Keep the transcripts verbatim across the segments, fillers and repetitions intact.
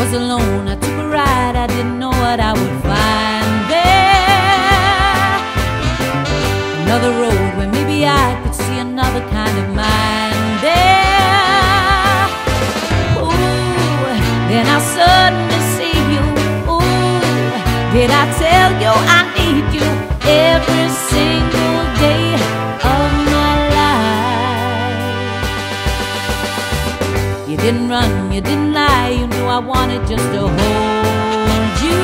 was alone, I took a ride, I didn't know what I would find there. Another road where maybe I could see another kind of mind there. Ooh, then I suddenly see you. Ooh, did I tell you I need you every single day of my life? You didn't run, you didn't lie, you knew I wanted just to hold you.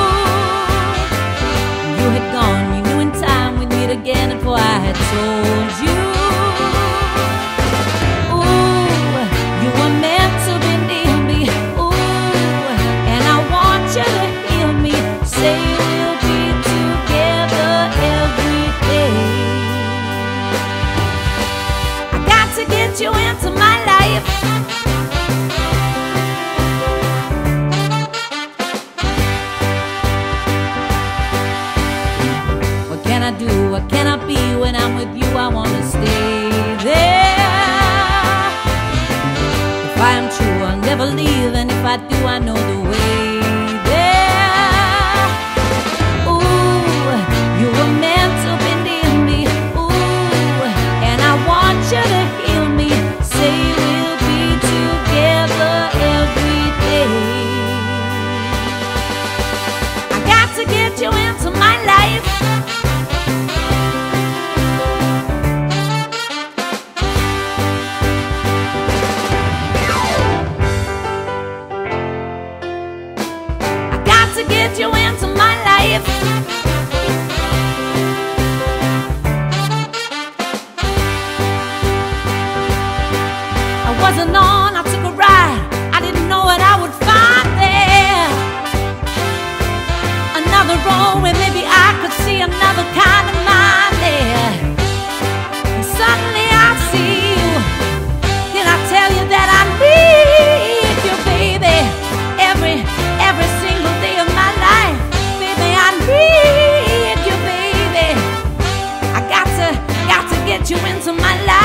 You had gone, you knew in time we'd meet again before I had told you. Ooh, you were meant to be near me. Ooh, and I want you to hear me say we'll be together every day. I got to get you into my life. What can I do? What can I be? When I'm with you, I want to stay there. If I am true, I'll never leave, and if I do, I know the way there. Ooh, you were meant to be near me. Ooh, and I want you to hear me say we'll be together every day. I got to get you into my life. To get you into my life. I wasn't on, I took a ride, I didn't know what I would find there. Another road where maybe I could see another kind of mind there. And suddenly I see you. Did I tell you that I need you, baby? Every, every single day of my life, baby, I need you, baby. I got to, got to get you into my life.